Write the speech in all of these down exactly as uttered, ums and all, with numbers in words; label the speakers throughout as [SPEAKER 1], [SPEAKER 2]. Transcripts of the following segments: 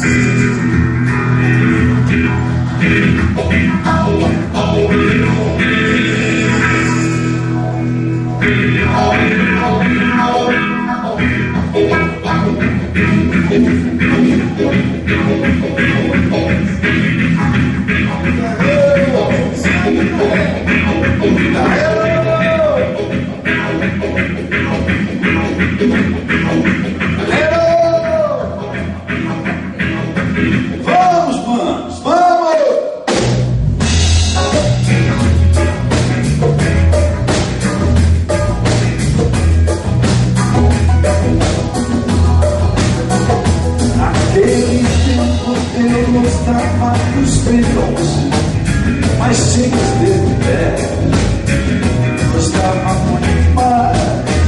[SPEAKER 1] Eu gostava dos Beatles, mas tinha os dedos em pé. Gostava muito mais.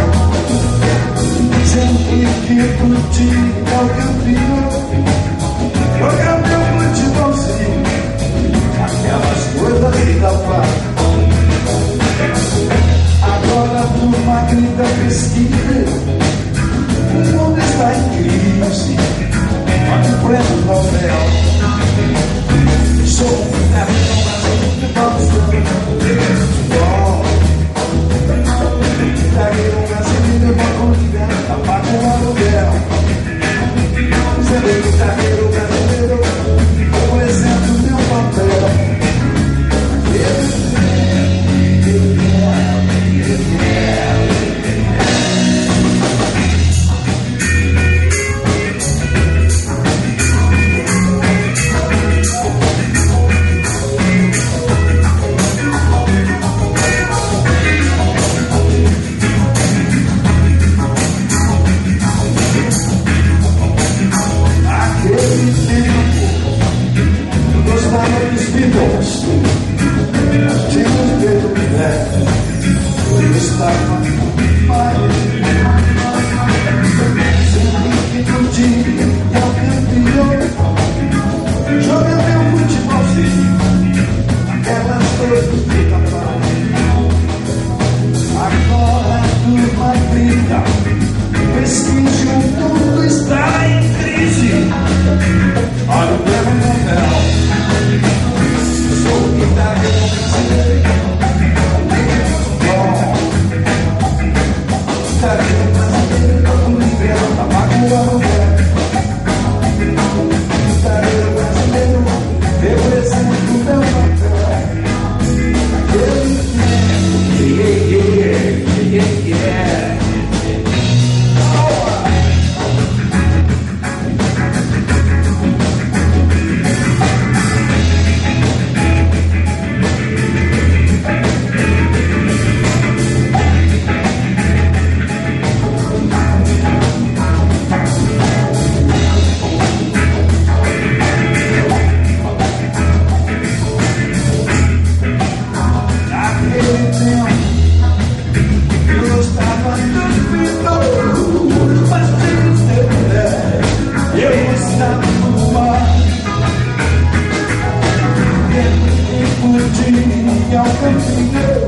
[SPEAKER 1] Sempre que podia ao campinho jogar meu futebolzinho, aquelas coisas que dá paz. Agora a turma grita pesquisa, o mundo está em crise. Olha o prêmio Nobel. Sou um cartão, mas eu não futebol. Zagueiro brasileiro, vou convidar, apaga o aluguel. Sendo zagueiro brasileiro, apresento meu papel.
[SPEAKER 2] Ao campinho